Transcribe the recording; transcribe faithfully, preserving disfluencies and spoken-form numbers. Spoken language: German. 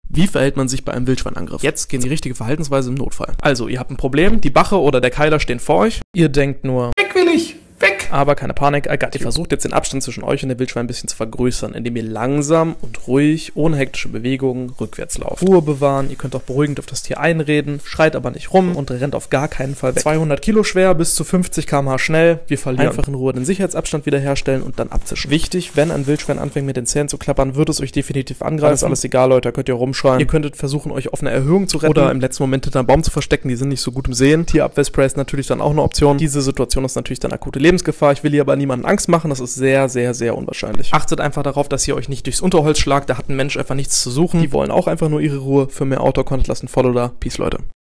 Wie verhält man sich bei einem Wildschweinangriff? Jetzt gehen die richtige Verhaltensweise im Notfall. Also, ihr habt ein Problem, die Bache oder der Keiler stehen vor euch. Ihr denkt nur, weg will ich, weg! Aber keine Panik, I got you. Ihr versucht jetzt den Abstand zwischen euch und dem Wildschwein ein bisschen zu vergrößern, indem ihr langsam und ruhig, ohne hektische Bewegungen, rückwärts lauft. Ruhe bewahren, ihr könnt auch beruhigend auf das Tier einreden, schreit aber nicht rum und rennt auf gar keinen Fall weg. zweihundert Kilo schwer, bis zu fünfzig Kilometer pro Stunde schnell. Wir verlieren. Einfach in Ruhe den Sicherheitsabstand wiederherstellen und dann abzischen. Wichtig, wenn ein Wildschwein anfängt mit den Zähnen zu klappern, wird es euch definitiv angreifen. Ist alles egal, Leute, da könnt ihr rumschreien. Ihr könntet versuchen, euch auf eine Erhöhung zu retten oder im letzten Moment hinter einem Baum zu verstecken, die sind nicht so gut im Sehen. Tierabwehrspray ist natürlich dann auch eine Option. Diese Situation ist natürlich dann akute Lebensgefahr. Ich will hier aber niemanden Angst machen, das ist sehr, sehr, sehr unwahrscheinlich. Achtet einfach darauf, dass ihr euch nicht durchs Unterholz schlagt, da hat ein Mensch einfach nichts zu suchen. Die wollen auch einfach nur ihre Ruhe. Für mehr Outdoor-Content lasst ein Follow da. Peace, Leute.